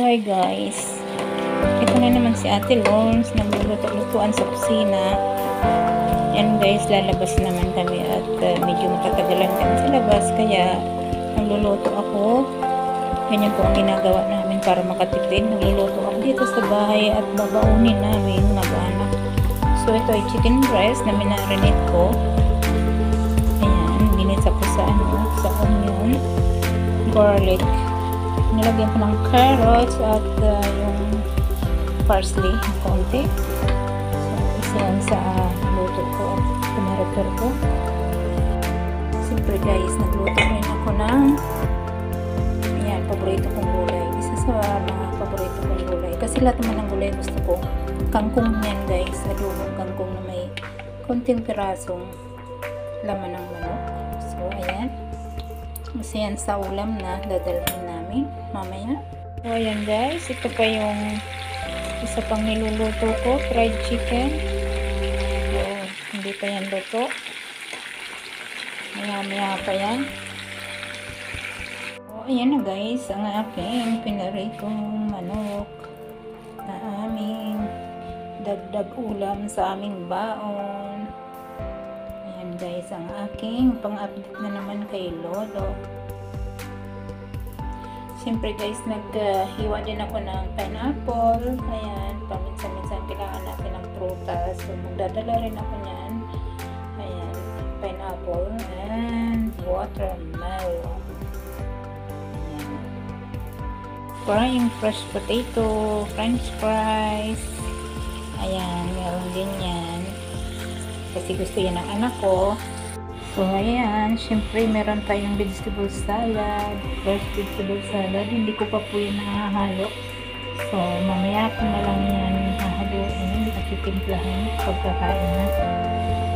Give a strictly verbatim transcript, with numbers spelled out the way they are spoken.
Hi guys, ito na naman si Ate Lons, nagluluto-lutuan sa kusina. Yan guys, lalabas naman kami at uh, medyo matatagalan kami sa labas, kaya nagluluto ako. Ganyan po ang ginagawa namin para makatipid. Nagluluto ako dito sa bahay at babaunin namin mag-anak. So ito ay chicken breast na minarinate ko. Ayan, ginisa ko sa ano, sa onion, garlic. Nilagyan ko ng carrots at uh, yung parsley ng konti. So, isa yan sa uh, luto ko at pumarapar ko. Siyempre guys, nagluto rin ako ng ayan, paborito kong gulay. Isa sa mga paborito kong gulay. Kasi lahat naman ng gulay gusto ko. Kangkong yan guys, adobong kangkong na may konting pirasong laman ng manok. So, ayan. Kasi yan sa ulam na dadalhin namin mamaya. So ayan guys, ito pa yung isa pang niluluto ko, fried chicken. So hindi pa yan luto, maya maya pa yan. So ayan na guys, ang aking pinaritong manok na aming dagdag ulam sa aming baon. Ayan guys, ang aking pang-update na naman kay Lolo. Siyempre guys, naghiwa uh, din ako ng pineapple. Ayan, paminsan-minsan kailangan natin ng prutas. So magdadala rin ako niyan. Ayan, pineapple and watermelon. Ayan. Frying fresh potato, french fries. Ayan, meron din yan. Kasi gusto yan ng anak ko. So, ayan. Siyempre, meron tayong vegetable salad. Fresh vegetable salad. Hindi ko pa po yun nakahalo. So, mamaya ko na lang yan hahaluin at titimplahan pagkakain na.